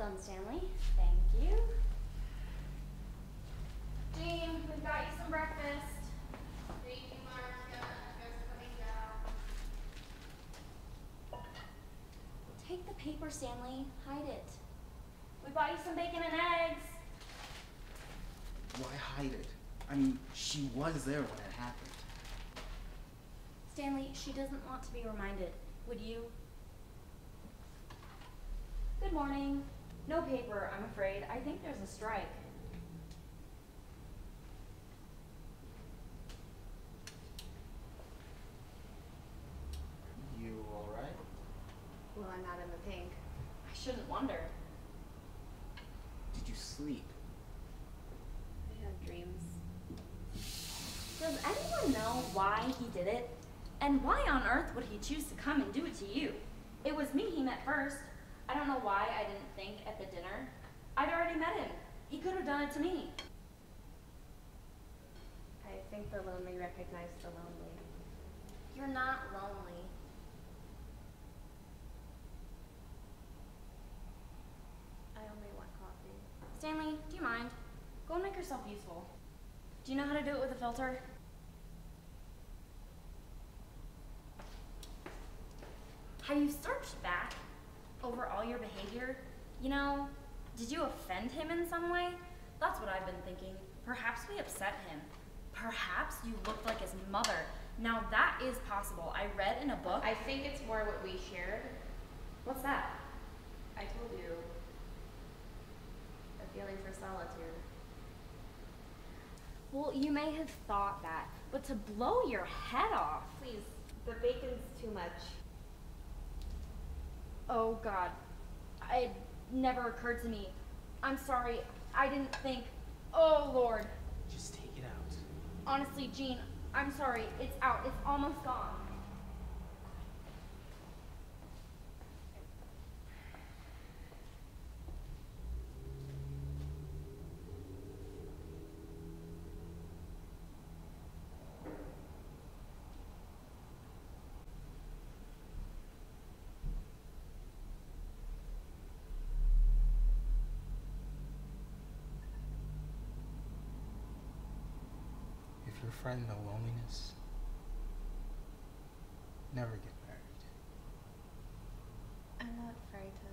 done, Stanley. Thank you. Jean, we've got you some breakfast. Thank you, Marcia. Just coming down. Take the paper, Stanley. Hide it. We bought you some bacon and eggs. Why hide it? I mean, she was there when it happened. Stanley, she doesn't want to be reminded. Would you? Good morning. No paper, I'm afraid. I think there's a strike. You alright? Well, I'm not in the pink. I shouldn't wonder. Did you sleep? I have dreams. Does anyone know why he did it? And why on earth would he choose to come and do it to you? It was me he met first. I don't know why I didn't think at the dinner. I'd already met him. He could have done it to me. I think the lonely recognize the lonely. You're not lonely. I only want coffee. Stanley, do you mind? Go and make yourself useful. Do you know how to do it with a filter? Have you searched back over all your behavior? You know, did you offend him in some way? That's what I've been thinking. Perhaps we upset him. Perhaps you looked like his mother. Now that is possible. I read in a book. I think it's more what we shared. What's that? I told you. A feeling for solitude. Well, you may have thought that, but to blow your head off. Please, the bacon's too much. Oh God, it never occurred to me. I'm sorry, I didn't think. Oh Lord. Just take it out. Honestly, Jean, I'm sorry. It's out. It's almost gone. If your friend know loneliness, never get married. I'm not afraid to